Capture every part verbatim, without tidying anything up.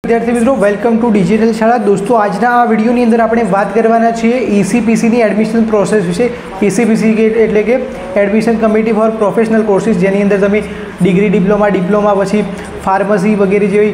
विद्यार्थी मित्रों welcome to digital शाला। दोस्तों आज आ विडियोनी अंदर आपणे बात करवाना छीए ईसीपीसी नी एडमिशन प्रोसेस विषे। ईसीपीसी के एटले के admission committee for professional courses, जेनी अंदर तमे डिग्री डिप्लोमा डिप्लोमा पछी फार्मसी वगैरह जेवी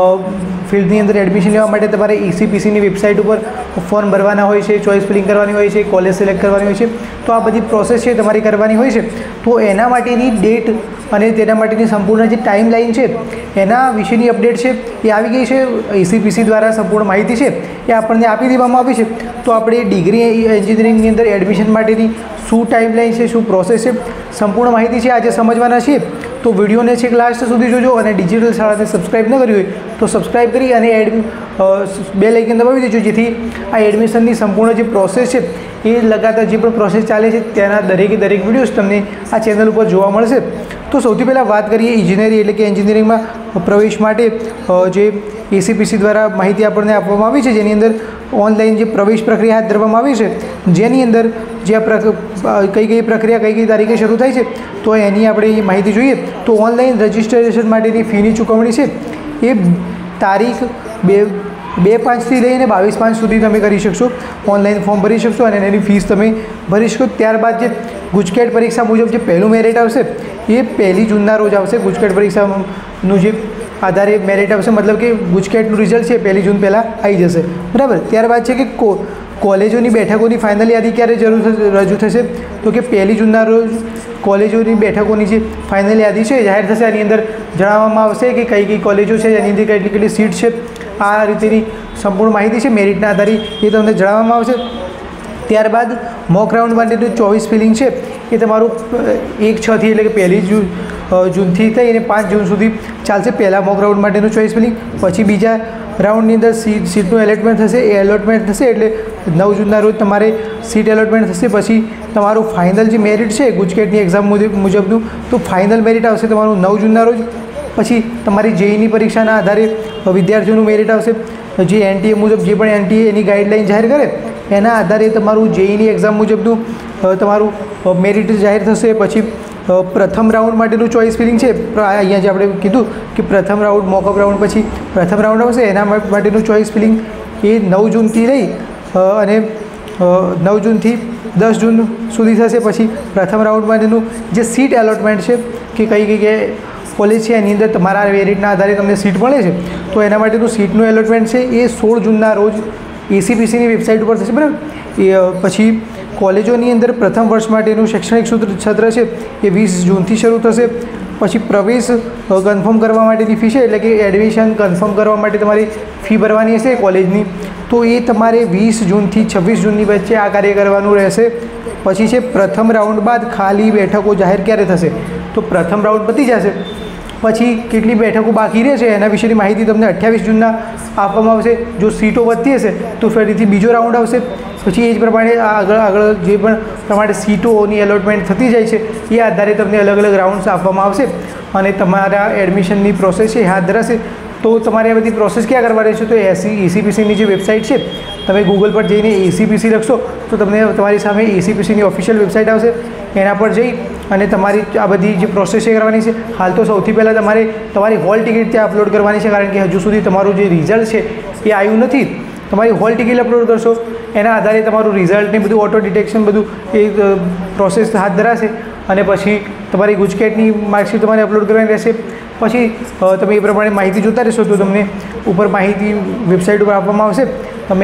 फील्डनी अंदर एडमिशन लेवा माटे तमारे ईसीपीसी नी वेबसाइट पर फॉर्म भरवाना होय छे, चॉइस फिलिंग करवानी होय छे, कॉलेज सिलेक्ट करवानी होय छे। तो आ बधी प्रोसेस छे तमारी करवानी होय छे। तो एना माटेनी डेट अने तेना माटेनी संपूर्ण जे टाइमलाइन छे एना विषयनी अपडेट छे ए आवी गई छे। ईसीपीसी द्वारा संपूर्ण माहिती छे ए आपणे आपी देवामां आवी छे। तो आपणे डिग्री एंजीनियरिंगनी अंदर एडमिशन माटेनी शुं टाइमलाइन छे, शुं प्रोसेस छे, संपूर्ण माहिती छे आज समझवाना छीए। तो विडियो ने छेक लास्ट सुधी जोजो और डिजिटल शाला ने सब्सक्राइब न करी होय तो सब्सक्राइब करी अने एड बेल आइकन दबावी देजो, जेथी आ एडमिशननी संपूर्ण जे प्रोसेस छे ए लगातार जे पण प्रोसेस चाले छे तेना दरेके दरेक विडियोज तमने आ चेनल पर जोवा मळशे। तो सौथी पहला बात करिए इंजीनियरिंग एटले के एंजीनियरिंग में प्रवेश माटे जे ईसीपीसी द्वारा माहिती आपणे आपवामां आवी छे, जेनी अंदर ऑनलाइन जो प्रवेश प्रक्रिया हाथ धरवामां आवी छे, जेनी अंदर जे कई कई प्रक्रिया कई कई तारीखे शुरू थाय छे तो एनी आपणे माहिती जोईए। तो ऑनलाइन रजिस्ट्रेशन माटेनी फीनी चूकवणी छे ए तारीख बे बे पांच थी लईने बावीस पांच सुधी तमे करी शकशो। ऑनलाइन फॉर्म भरी शकशो अने एनी फीस तमे भरी शको। त्यारबाद जे गुजकेट परीक्षा मुजब जो पहलू मेरिट आवशे ए पहली जूनना रोज आवशे। गुजकेट परीक्षानुं जे आधारे मेरिट आवशे, मतलब कि गुजकेटनुं रिजल्ट छे पहली जून पहला आई जशे, बराबर। त्यारबाद छे कि को कॉलेजोनी बेठकोनी फाइनल यादी क्यारे जरूर रजू थशे तो कि पहली जूनना रोज कॉलेजोनी बेठकोनी जे फाइनल यादी छे जाहिर थशे। आनी अंदर जणाववामां आवशे कि कई कई कॉलेजो छे, एनी अंदर કેટલી કેટલી सीट छे, आ रीतेनी संपूर्ण माहिती छे मेरिटना आधारे ए तमने जणाववामां आवशे। त्यारबाद मॉक राउंड माटेनुं चौवीस फिलिंग है ये तमारुं एक छ थी एटले कि पहली जून जून थी थई अने पांच जून सुधी चालशे। पहला मॉक राउंड माटेनुं चॉइस फिलिंग, पछी बीजा राउंडनी अंदर सीट सीटनुं एलोटमेंट थशे। ए एलोटमेंट थशे एटले नव जूनना रोज तमारे सीट एलोटमेंट थशे। पछी तमारुं फाइनल जे मेरिट है गुजकेटनी एक्जाम मुजब मुजबनुं तो फाइनल मेरिट आवशे तमारुं नव जूनना रोज। पछी तमारी जेईनी परीक्षाना आधारे विद्यार्थीओनुं मेरिट आवशे। जे एनटीए मुजब जे पण एनटीए एनी गाइडलाइन जाहिर करे एना आधारे तमारुं जेईनी एक्जाम मुजबनुं तमारुं मेरिट जाहिर थशे। पछी प्रथम राउंड माटेनुं चॉइस फिलिंग है, अहींया जे आपणे कीधुं कि प्रथम राउंड मॉकअप राउंड पछी प्रथम राउंड आवशे एना माटेनुं चॉइस फिलिंग ए नव जून थी लई अने नव जून थी दस जून सुधी थशे। पछी प्रथम राउंड माटेनुं जे सीट एलोटमेंट है कि कई कई कॉलेज है एनी अंदर तमारा मेरिटना आधारे तमने सीट मळे छे तो एना माटेनुं सीटनुं एलोटमेंट है ये सोळ जूनना रोज ईसीपीसी वेबसाइट पर थशे, बराबर। ए पछी कॉलेजोनी अंदर प्रथम वर्ष माटेनुं शैक्षणिक सूत्र सत्र है ये वीस जून थी शुरू थशे। पछी प्रवेश कन्फर्म करवा माटेनी फी है एटले कि एडमिशन कन्फर्म करवा माटे तमारी फी भरवानी हशे कॉलेजनी, तो ये तमारे वीस जून थी छब्बीस जूननी वच्चे आ कार्य करवानुं रहेशे। पछी छे प्रथम राउंड बाद खाली बैठको जाहिर क्यारे थशे तो प्रथम राउंड पती जशे पछी केटली बैठको बाकी रहे एना विशेनी माहिती तमने अठावीस जूनना आपवामां आवशे। जो सीटों वधती हशे तो फरीथी बीजो राउंड आवशे। पछी ए ज प्रमाणे आगळ आगळ जे पण प्रमाणे सीटोनी एलोटमेंट थती जाय छे ए आधारे तमने अलग अलग राउंड्स आपवामां आवशे अने तमारा एडमिशननी प्रोसेस छे हाथ धराशे। तो तमारे आ बधी प्रोसेस क्या करवानी छे तो एसी ईसीपीसी जो वेबसाइट है तमे गूगल पर जईने ईसीपीसी लखशो तो तमने तमारी सामे ईसीपीसी ऑफिशियल वेबसाइट आवशे, एना पर जई अने तमारी आ बधी जे प्रोसेस है करवानी छे। हाल तो सौथी पहला तमारे तमारी हॉल टिकિટ त्यां अपलोड करवानी छे, कारण कि हजू सुधी तमारुं जे रिजल्ट है ये आव्युं नथी। तमारी हॉल टिकિટ अपलोड करशो एना आधारे तमारुं रिजल्ट ने बधुं ऑटो डिटेक्शन बधुं ए प्रोसेस हाथ धराशे अने पछी तमारी गुजकेटनी मार्कशीट तमारे अपलोड करवानी रहेशे। पछी तमे ए प्रमाणे माहिती जोता रहेशो तो तमने ऊपर माहिती वेबसाइट पर आपवामां आवशे। तमे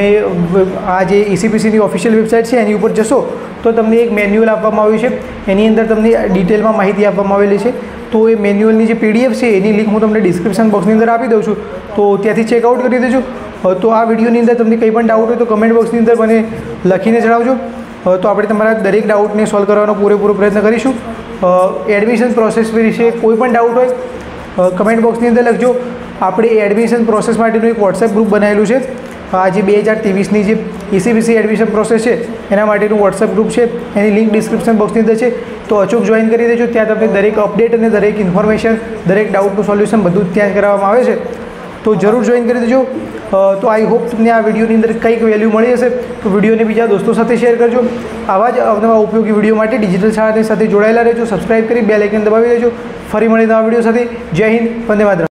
आ जे ईसीपीसी ऑफिशियल वेबसाइट है एनी ऊपर जशो तो तमने एक मेन्युअल आपवामां आव्युं छे, एनी अंदर तमने डिटेलमां माहिती आपवामां आवेली छे। तो ये मेन्युअलनी जे पीडीएफ है एनी लिंक हूँ तमने डिस्क्रिप्शन बॉक्सनी अंदर आपी दऊं छुं, तो त्याथी चेकआउट करी देजो। तो आ विडियोनी अंदर तमने कंई पण डाउट हो तो कमेंट बॉक्सनी अंदर मने लखीने जणावजो, तो आपणे तमारा दरेक डाउटने सॉल्व करवानो पूरेपूरो प्रयत्न करीशुं। एडमिशन प्रोसेस विषे कोईपण डाउट होय कमेंट बॉक्सनी अंदर लखजो। आपणे एडमिशन प्रोसेस माटेनुं एक वॉट्सएप ग्रुप बनावेलुं छे। आज बे हज़ार तेवीसनी जे ईसीपीसी एडमिशन प्रोसेस है एना माटेनुं वॉट्सएप ग्रुप है, एनी लिंक डिस्क्रिप्शन बॉक्सनी अंदर है, तो अचूक जॉइन करी देजो। त्यां तमने दरेक अपडेट अने दरेक इन्फॉर्मेशन दरेक डाउटनुं सोल्यूशन बधुं त्यां कराववामां आवे छे, तो जरूर जॉइन करी देजो। तो आई होप तमने आ विडियोनी अंदर कंईक वेल्यू मळी हशे तो विडियोने बीजा दोस्तों साथे शेर करजो। आवा ज अवनवा उपयोगी विडियो माटे डिजिटल शाळानी साथे जोडाયેલા રહેજો। सब्सक्राइब करी बेल आइकन दबावी देजो। फरी मळीए नवा विडियो साथे। जय हिंद, वंदे मातरम।